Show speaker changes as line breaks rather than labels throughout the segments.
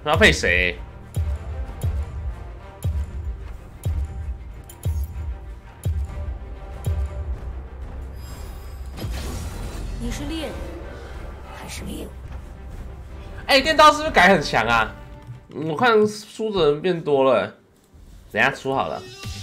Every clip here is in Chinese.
要配谁？
你是猎人还是猎物？
哎、电刀是不是改很强啊？我看输的人变多了。等一下出好了。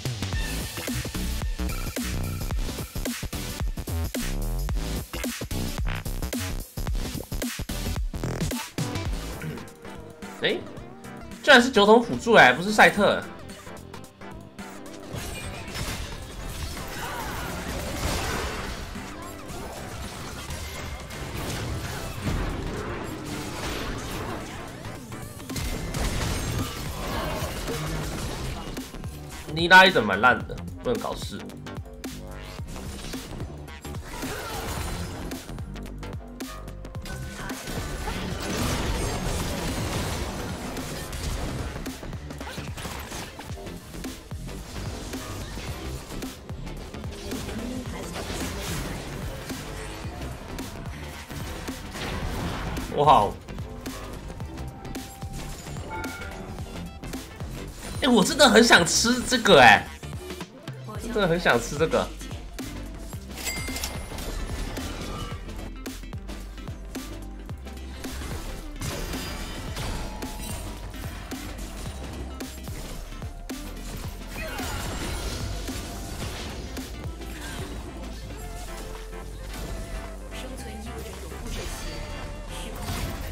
哎、居然是酒桶辅助哎，不是赛特。尼拉一整蛮烂的，不能搞事。哇！哎、我真的很想吃这个哎、真的很想吃这个。
生存意味着永不止息，虚空。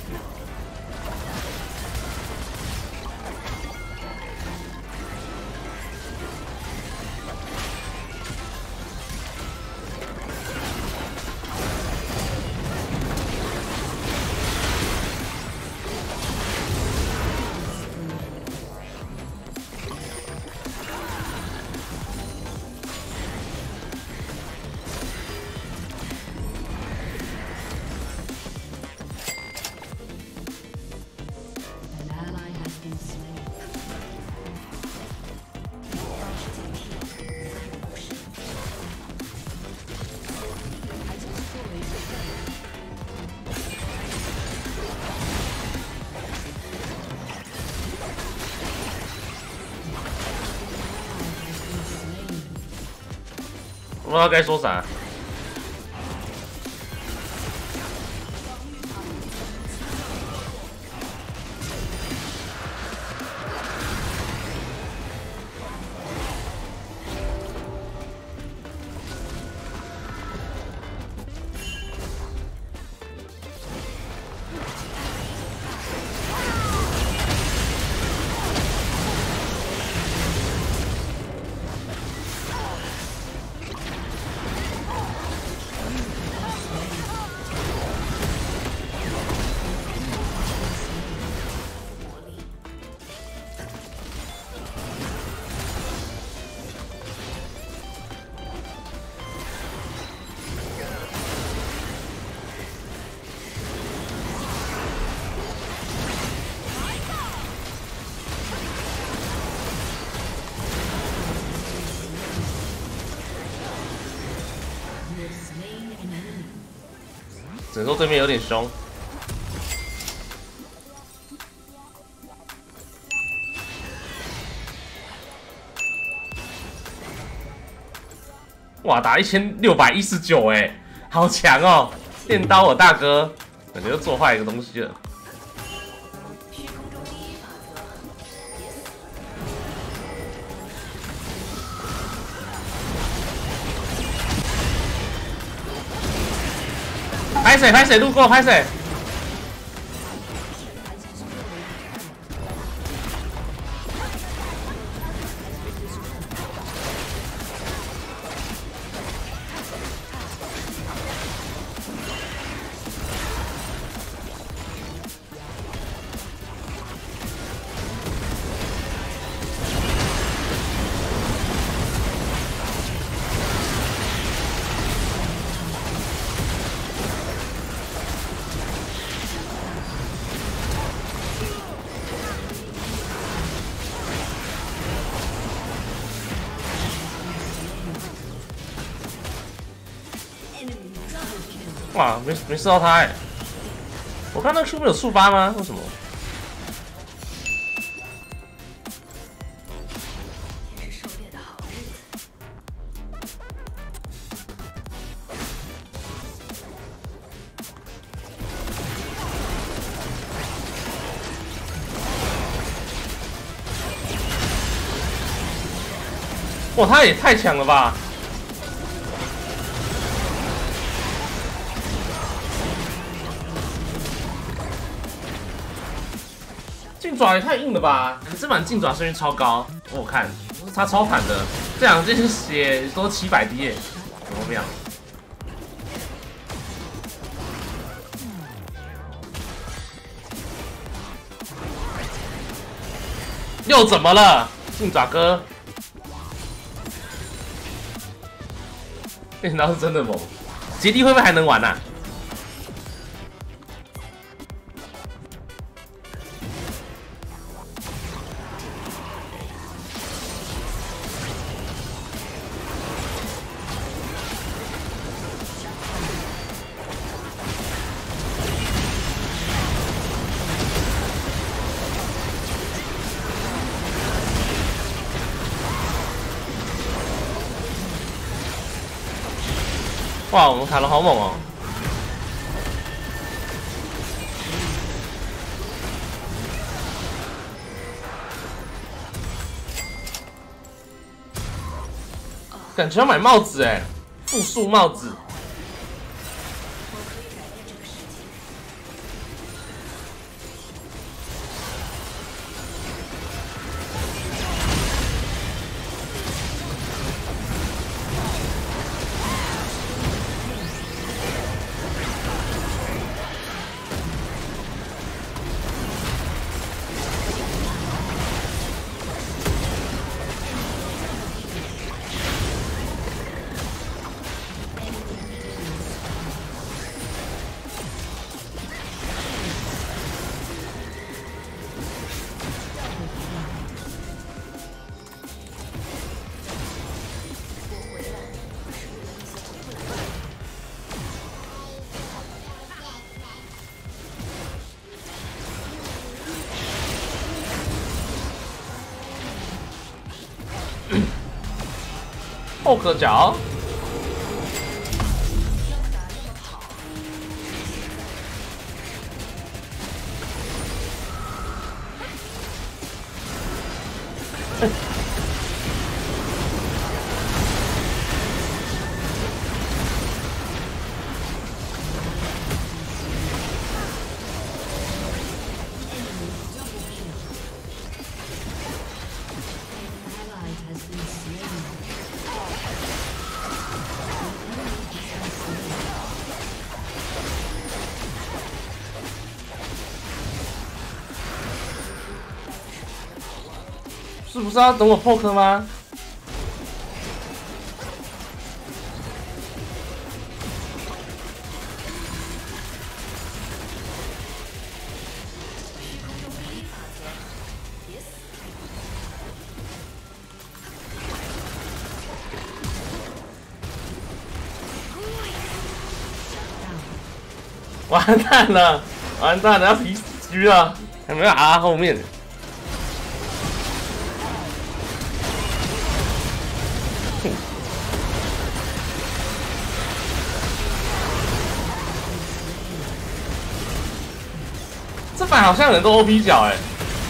我不知道该说啥。只能说对面有点凶。哇，打1619哎，好强哦！电刀我大哥，感觉又做坏一个东西了。
虚空中第一法则，别死。
拍谁路过拍谁？哇，没射到他哎！我看那个 Q 不有触发吗？为什么？ 哇，他也太强了吧！劲爪也太硬了吧！这版劲爪胜率超高，我看他超坦的，这两件血都700滴耶，怎么样？又怎么了，劲爪哥？没想到是真的猛，杰地会不会还能玩啊？哇，我们卡的好猛哦！感觉要买帽子哎，复数帽子。后壳角，是不是要等我破壳吗？完蛋了，完蛋了，要皮死局了，还没有啊后面。这版好像人都 OP 角哎。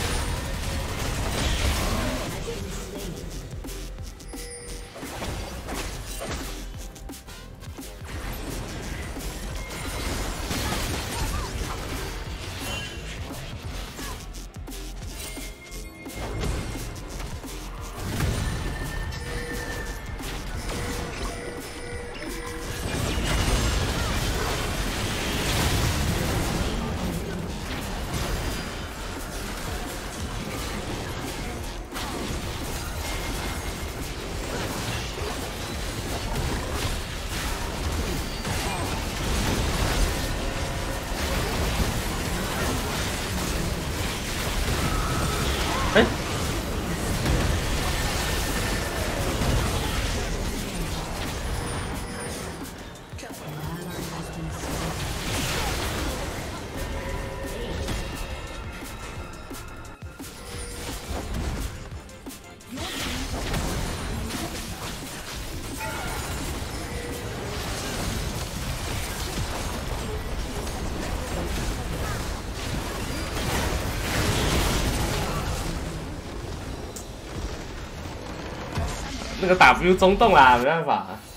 哎， 那个 W 中洞啦，没办法。